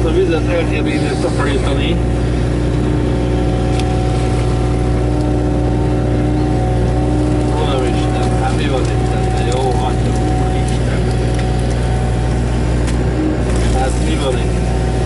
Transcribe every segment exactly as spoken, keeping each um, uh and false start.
ezt a vizet el kell innen takarítani. Uram Isten, hát mi van itt? Jó, hagyjuk, Isten. Hát mi van itt?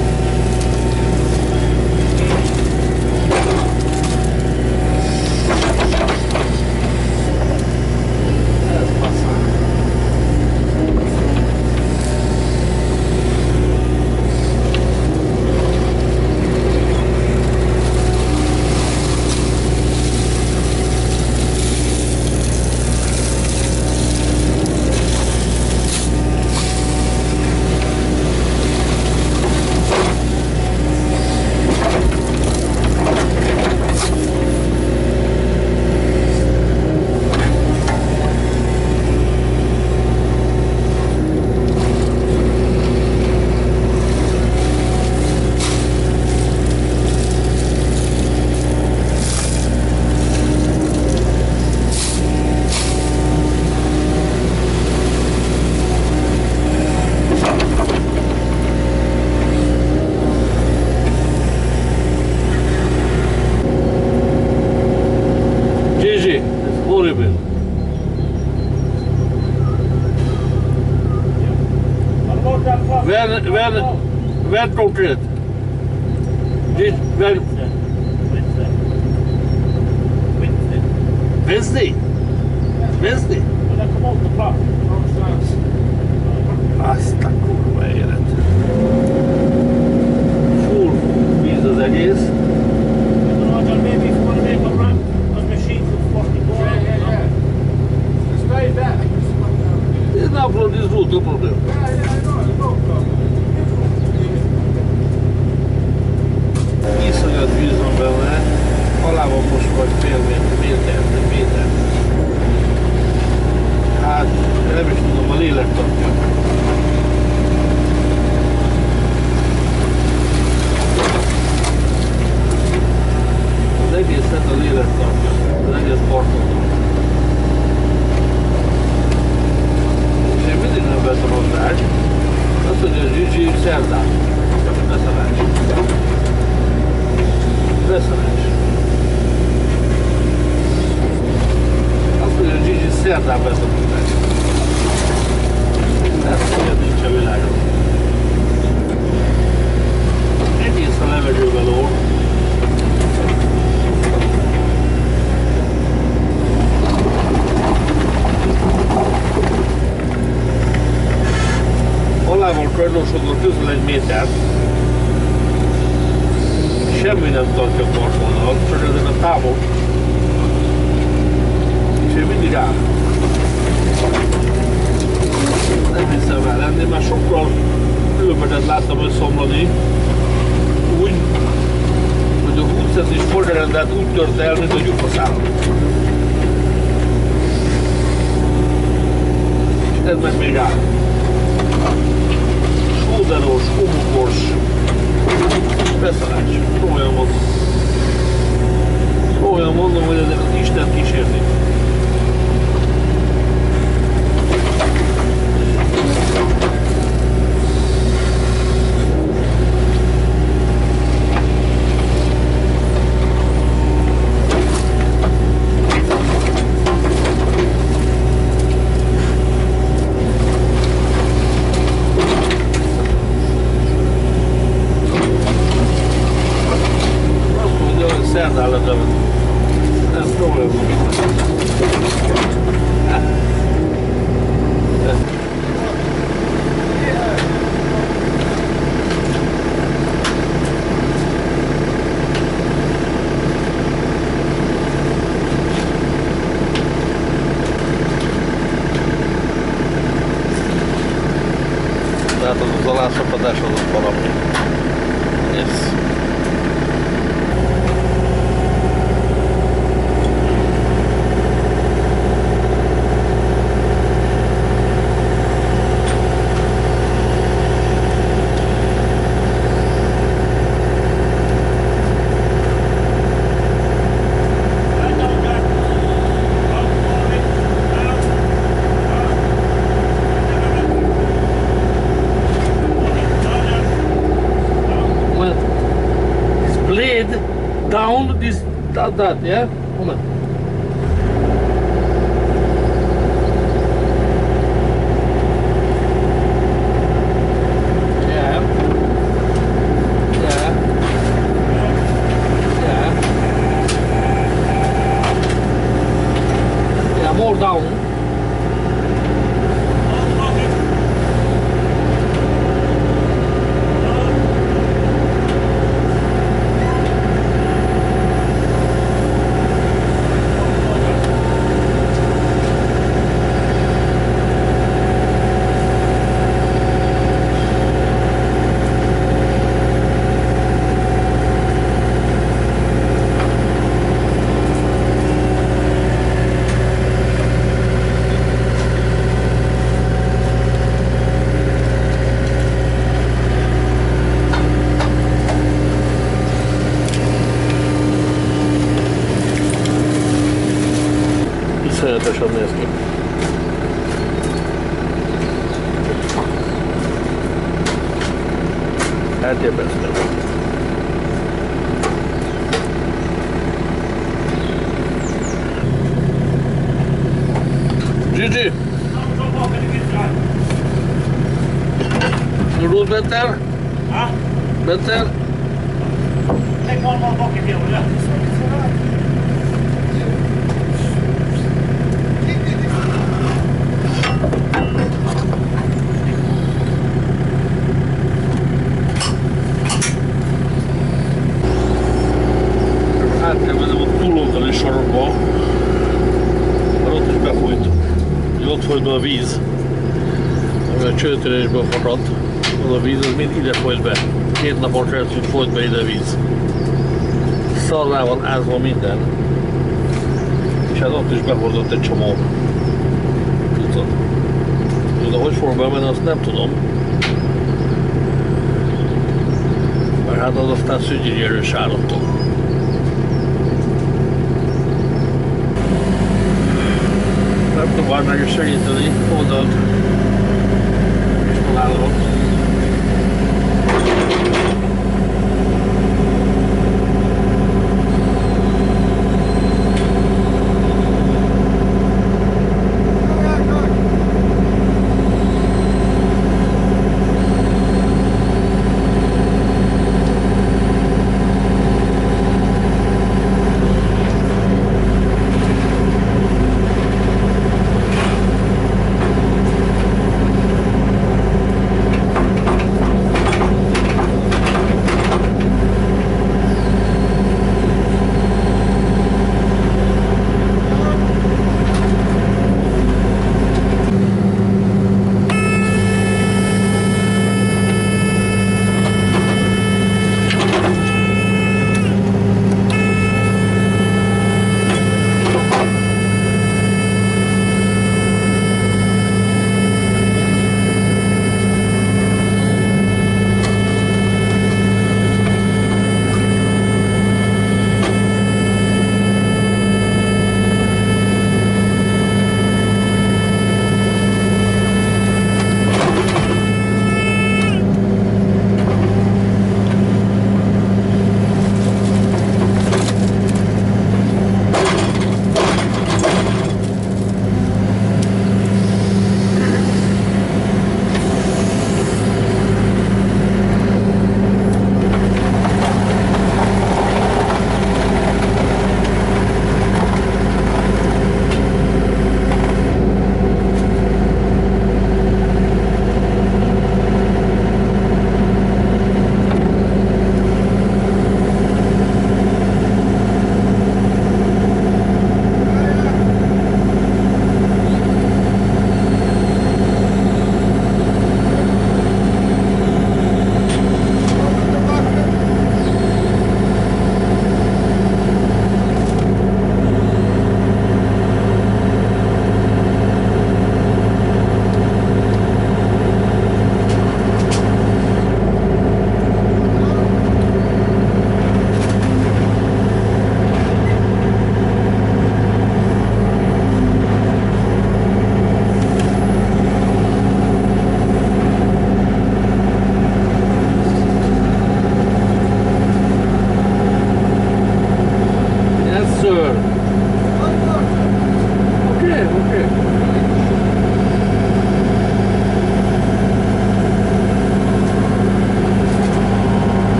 When, when, when concrete? Did, when? Wednesday. Wednesday. Wednesday? Wednesday? When I come out the park. Azt a kurva élet. Full víz az egész. Maybe if you want to make a ramp, a machine could fucking go out. Yeah, yeah, yeah. It's very bad. It's not problem, this road, no problem. Yeah, yeah, I know, no problem. Iszonyat víz van benne, alá van most vagy fél méter, méter. Hát nem is tudom, a lélek tartja. Az egészet a lélek tartja, az egész parton. És én mindig nem vettem a tárgy, azt mondja, hogy Gigi szerdán. Beszalás. Beszalás. Azt mondja, hogy Gigi szerdán vettem a tárgy. Ez olyan nincs a világon. Egész a levegőben lóg. Alával kardosodott közel egy métert. Semmi nem tartja a partvonal, csak ezen a távok. És én mindig áll. Nem hiszem el lenni, már sokkal különbözőt láttam összeomlani. Úgy, hogy a húsz centis forgalrendelt úgy tört el, mint a lyukaszállam. És ez meg még áll. Sóderos, homokos, beszalás. Olyan mondom. Olyan mondom, hogy ezek az Isten kísérni. Tehát az az alászakadás az ott valami. Yes. down this, that, that, yeah? Moment. Yeah. Yeah. Yeah. Yeah, more down. Iszonyatosan néz ki. Elképesztő. Gigi! Rúd better? Huh? Better? Take one more bucket here, will you? Át kell mennem a túloldali sarokba, mert ott is befolyt. Ott folyt be a víz, ami a csőtörésből fakadt. Az a víz, az mind ide folyt be. Két napon keresztül folyt be ide víz. Szarrá van ázva minden. És hát ott is behordott egy csomó cuccot. De hogy fog bemenni, azt nem tudom. Mert hát az aztán szügyiri erős állattól. Nem tudom már meg is segíteni, oldalt és találom.